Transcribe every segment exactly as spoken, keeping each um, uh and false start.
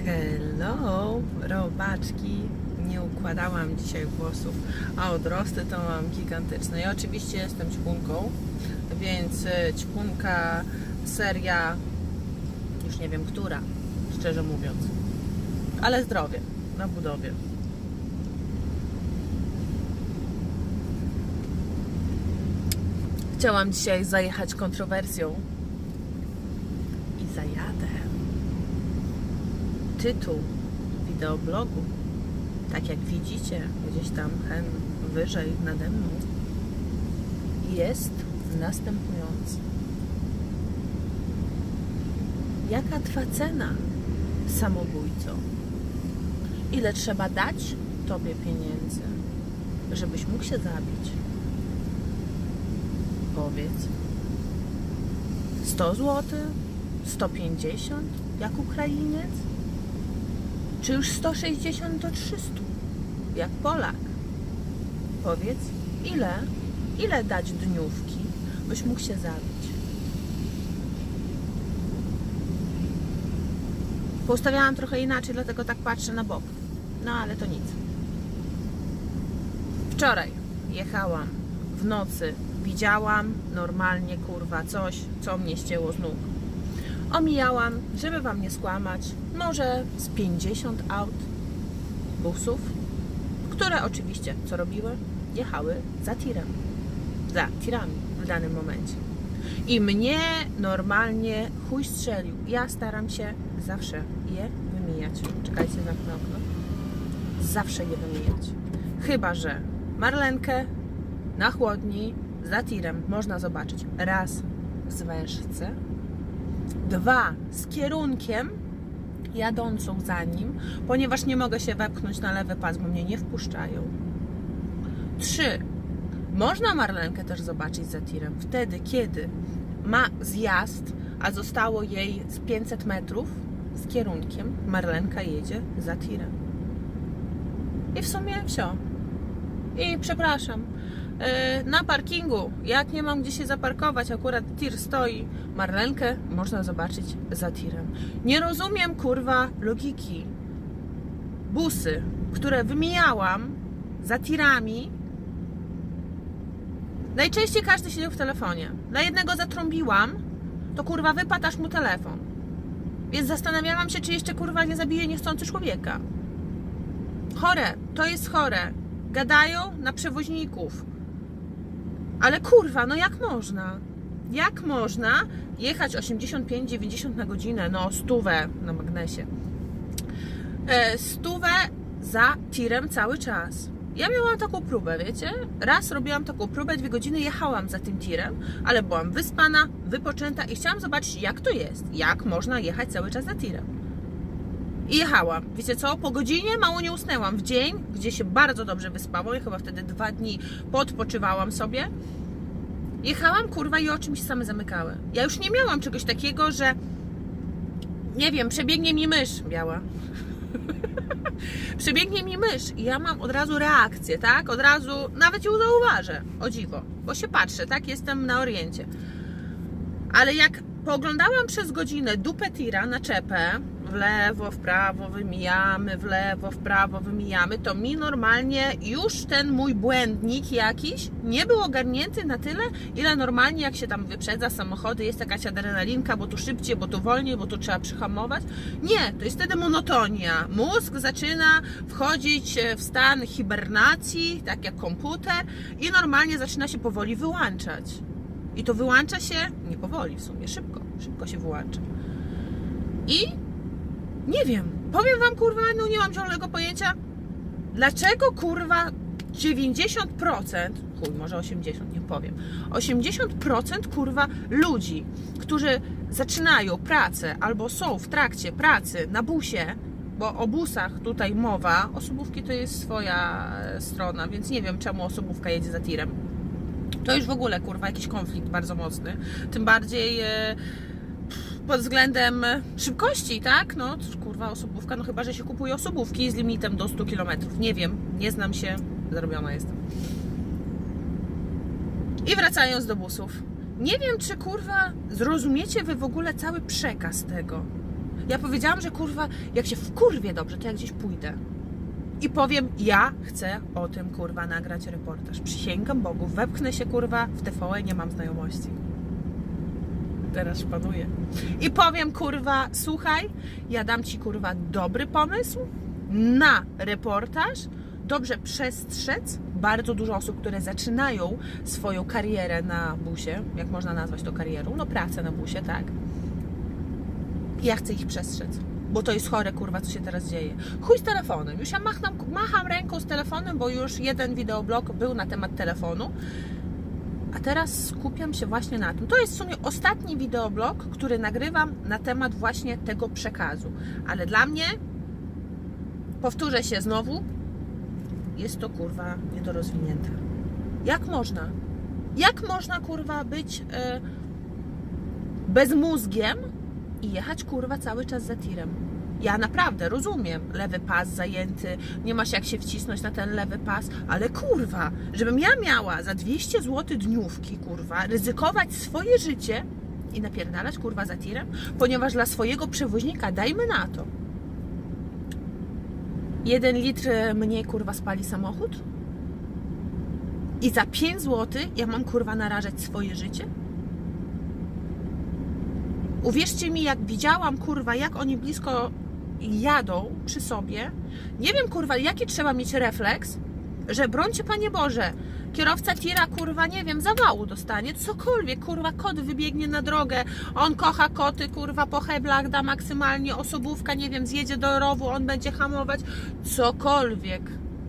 Hello, robaczki. Nie układałam dzisiaj włosów, a odrosty to mam gigantyczne. Ja oczywiście jestem ćpunką, więc ćpunka seria, już nie wiem która, szczerze mówiąc, ale zdrowie na budowie. Chciałam dzisiaj zajechać kontrowersją i zajadę. Tytuł wideoblogu, tak jak widzicie gdzieś tam hen wyżej nade mną, jest następujący. Jaka twa cena, samobójco? Ile trzeba dać tobie pieniędzy, żebyś mógł się zabić? Powiedz. sto złotych? sto pięćdziesiąt? Jak Ukrainiec? Czy już sto sześćdziesiąt do trzystu? Jak Polak? Powiedz, ile? Ile dać dniówki, byś mógł się zabić? Poustawiałam trochę inaczej, dlatego tak patrzę na bok. No ale to nic. Wczoraj jechałam w nocy, widziałam normalnie, kurwa, coś, co mnie ścięło z nóg. Omijałam, żeby wam nie skłamać, może z pięćdziesiąt aut, busów, które oczywiście, co robiły? Jechały za tirem, za tirami w danym momencie. I mnie normalnie chuj strzelił. Ja staram się zawsze je wymijać. Czekajcie, zamknę okno. Zawsze je wymijać. Chyba że Marlenkę na chłodni za tirem można zobaczyć raz w zwężce, dwa z kierunkiem jadącą za nim, ponieważ nie mogę się wepchnąć na lewy pas, bo mnie nie wpuszczają. Trzy. Można Marlenkę też zobaczyć za tirem wtedy, kiedy ma zjazd, a zostało jej z pięćset metrów z kierunkiem, Marlenka jedzie za tirem. I w sumie wsio. I przepraszam, na parkingu, jak nie mam gdzie się zaparkować, akurat tir stoi, Marlenkę można zobaczyć za tirem. Nie rozumiem, kurwa, logiki. Busy, które wymijałam za tirami, najczęściej każdy siedział w telefonie. Dla jednego zatrąbiłam, to kurwa wypadł aż mu telefon. Więc zastanawiałam się, czy jeszcze kurwa nie zabije niechcący człowieka. Chore, to jest chore. Gadają na przewoźników. Ale kurwa, no jak można? Jak można jechać osiemdziesiąt pięć dziewięćdziesiąt na godzinę, no stówę na magnesie, e, stówę za tirem cały czas? Ja miałam taką próbę, wiecie? Raz robiłam taką próbę, dwie godziny jechałam za tym tirem, ale byłam wyspana, wypoczęta i chciałam zobaczyć, jak to jest, jak można jechać cały czas za tirem. I jechałam. Wiecie co? Po godzinie mało nie usnęłam. W dzień, gdzie się bardzo dobrze wyspałam, ja chyba wtedy dwa dni podpoczywałam sobie, jechałam, kurwa, i oczy mi się same zamykały. Ja już nie miałam czegoś takiego, że nie wiem, przebiegnie mi mysz biała. Przebiegnie mi mysz i ja mam od razu reakcję, tak? Od razu, nawet ją zauważę, o dziwo, bo się patrzę, tak? Jestem na oriencie. Ale jak pooglądałam przez godzinę dupę tira na czepę, w lewo, w prawo wymijamy, w lewo, w prawo wymijamy, to mi normalnie już ten mój błędnik jakiś nie był ogarnięty na tyle, ile normalnie jak się tam wyprzedza samochody, jest jakaś adrenalinka, bo tu szybciej, bo tu wolniej, bo tu trzeba przyhamować. Nie, to jest wtedy monotonia. Mózg zaczyna wchodzić w stan hibernacji, tak jak komputer, i normalnie zaczyna się powoli wyłączać. I to wyłącza się, nie powoli w sumie, szybko, szybko się wyłącza. I nie wiem, powiem wam, kurwa, no nie mam zielonego pojęcia, dlaczego, kurwa, dziewięćdziesiąt procent, chuj, może osiemdziesiąt, nie powiem, osiemdziesiąt procent, kurwa, ludzi, którzy zaczynają pracę albo są w trakcie pracy na busie, bo o busach tutaj mowa, osobówki to jest swoja strona, więc nie wiem, czemu osobówka jedzie za tirem. To już w ogóle, kurwa, jakiś konflikt bardzo mocny, tym bardziej e, pod względem szybkości, tak? No, kurwa, osobówka, no chyba że się kupuje osobówki z limitem do stu kilometrów. Nie wiem, nie znam się, zarobiona jestem. I wracając do busów. Nie wiem, czy kurwa zrozumiecie wy w ogóle cały przekaz tego. Ja powiedziałam, że kurwa, jak się wkurwię dobrze, to ja gdzieś pójdę i powiem, ja chcę o tym kurwa nagrać reportaż. Przysięgam Bogu, wepchnę się kurwa w T V N, nie mam znajomości. Teraz szpanuję. I powiem kurwa, słuchaj, ja dam ci kurwa dobry pomysł na reportaż, dobrze przestrzec bardzo dużo osób, które zaczynają swoją karierę na busie, jak można nazwać to karierą, no pracę na busie, tak? Ja chcę ich przestrzec, bo to jest chore kurwa, co się teraz dzieje. Chuj z telefonem, już ja macham, macham ręką z telefonem, bo już jeden wideoblog był na temat telefonu, a teraz skupiam się właśnie na tym. To jest w sumie ostatni wideoblog, który nagrywam na temat właśnie tego przekazu, ale dla mnie, powtórzę się znowu, jest to kurwa niedorozwinięte. Jak można? Jak można kurwa być e, bezmózgiem i jechać kurwa cały czas za tirem? Ja naprawdę rozumiem, lewy pas zajęty, nie masz jak się wcisnąć na ten lewy pas, ale kurwa, żebym ja miała za dwieście złotych dniówki kurwa ryzykować swoje życie i napierdalać kurwa za tirem, ponieważ dla swojego przewoźnika, dajmy na to, jeden litr mniej kurwa spali samochód i za pięć złotych ja mam kurwa narażać swoje życie? Uwierzcie mi, jak widziałam kurwa, jak oni blisko jadą przy sobie, nie wiem kurwa, jaki trzeba mieć refleks, że brońcie Panie Boże, kierowca tira kurwa, nie wiem, zawału dostanie, cokolwiek, kurwa, kot wybiegnie na drogę, on kocha koty, kurwa, po heblach da maksymalnie, osobówka, nie wiem, zjedzie do rowu, on będzie hamować, cokolwiek.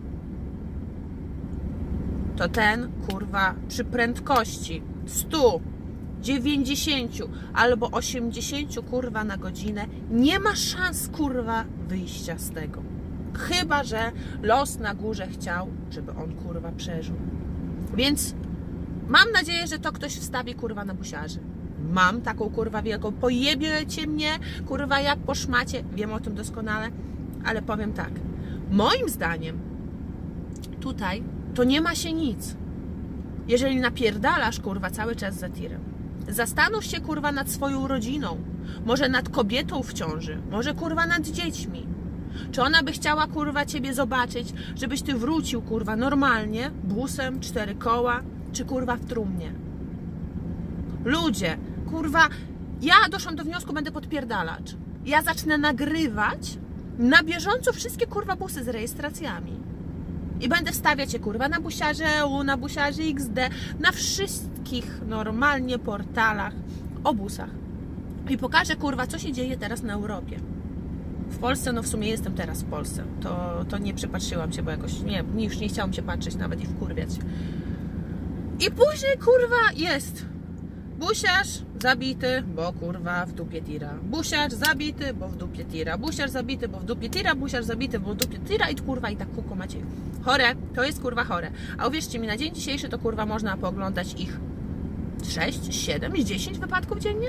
To ten, kurwa, przy prędkości stu, dziewięćdziesięciu albo osiemdziesięciu kurwa na godzinę nie ma szans kurwa wyjścia z tego. Chyba że los na górze chciał, żeby on kurwa przeżył. Więc mam nadzieję, że to ktoś wstawi kurwa na busiarzy. Mam taką kurwa wielką, pojebiecie mnie kurwa jak po szmacie, wiem o tym doskonale, ale powiem tak, moim zdaniem tutaj to nie ma się nic, jeżeli napierdalasz kurwa cały czas za tirem. Zastanów się kurwa nad swoją rodziną, może nad kobietą w ciąży, może kurwa nad dziećmi. Czy ona by chciała kurwa ciebie zobaczyć, żebyś ty wrócił kurwa normalnie, busem, cztery koła, czy kurwa w trumnie? Ludzie, kurwa, ja doszłam do wniosku, będę podpierdalać. Ja zacznę nagrywać na bieżąco wszystkie kurwa busy z rejestracjami. I będę wstawiać je kurwa na busiarze E U, na busiarze X D, na wszystkich normalnie portalach o busach. I pokażę kurwa, co się dzieje teraz na Europie. W Polsce, no w sumie jestem teraz w Polsce. To, to nie przypatrzyłam się, bo jakoś nie, już nie chciałam się patrzeć nawet i wkurwiać. I później kurwa jest busiarz zabity, bo kurwa w dupie tira. Busiarz zabity, bo w dupie tira. Busiarz zabity, bo w dupie tira. Busiarz zabity, bo w dupie tira i kurwa i tak kółko macie. Chore, to jest kurwa chore. A uwierzcie mi, na dzień dzisiejszy to kurwa można pooglądać ich sześć, siedem, dziesięć wypadków dziennie.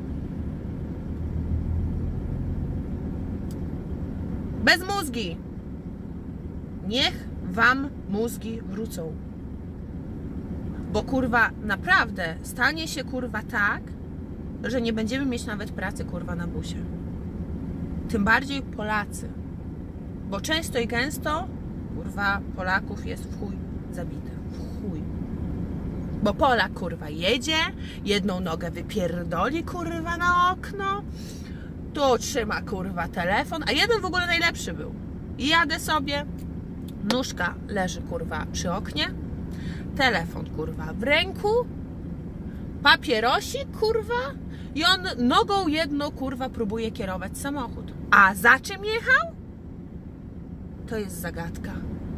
Bez mózgi. Niech wam mózgi wrócą. Bo kurwa naprawdę stanie się kurwa tak, że nie będziemy mieć nawet pracy kurwa na busie. Tym bardziej Polacy. Bo często i gęsto kurwa Polaków jest w chuj zabite. W chuj. Bo Polak kurwa jedzie, jedną nogę wypierdoli kurwa na okno, tu trzyma kurwa telefon, a jeden w ogóle najlepszy był. Jadę sobie, nóżka leży kurwa przy oknie, telefon kurwa w ręku, papierosik kurwa i on nogą jedną kurwa próbuje kierować samochód. A za czym jechał? To jest zagadka.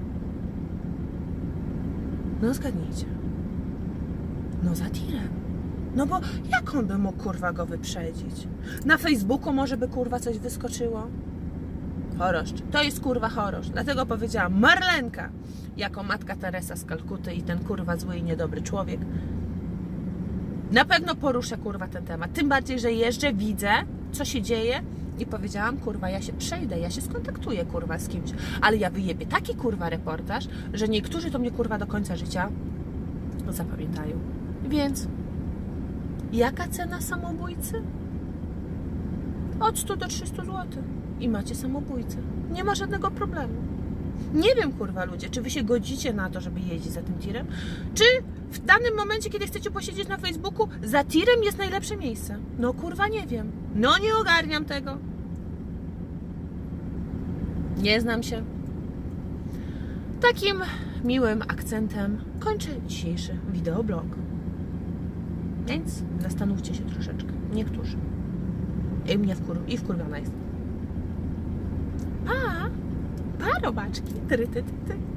No zgadnijcie. No za tirem. No bo jak on by mógł kurwa go wyprzedzić? Na Facebooku może by kurwa coś wyskoczyło? Choroszcz. To jest kurwa choroszcz. Dlatego powiedziałam Marlenka jako matka Teresa z Kalkuty i ten kurwa zły i niedobry człowiek. Na pewno poruszę kurwa ten temat. Tym bardziej, że jeżdżę, widzę co się dzieje i powiedziałam kurwa ja się przejdę, ja się skontaktuję kurwa z kimś. Ale ja wyjebię taki kurwa reportaż, że niektórzy to mnie kurwa do końca życia zapamiętają. Więc jaka cena samobójcy? Od stu do trzystu złotych i macie samobójcę. Nie ma żadnego problemu. Nie wiem, kurwa, ludzie, czy wy się godzicie na to, żeby jeździć za tym tirem, czy w danym momencie, kiedy chcecie posiedzieć na Facebooku, za tirem jest najlepsze miejsce. No kurwa, nie wiem. No nie ogarniam tego. Nie znam się. Takim miłym akcentem kończę dzisiejszy wideoblog. Więc zastanówcie się troszeczkę. Niektórzy. I mnie wkur... I wkurwiona jest. Pa! Pa, robaczki. Ty, ty, ty, ty.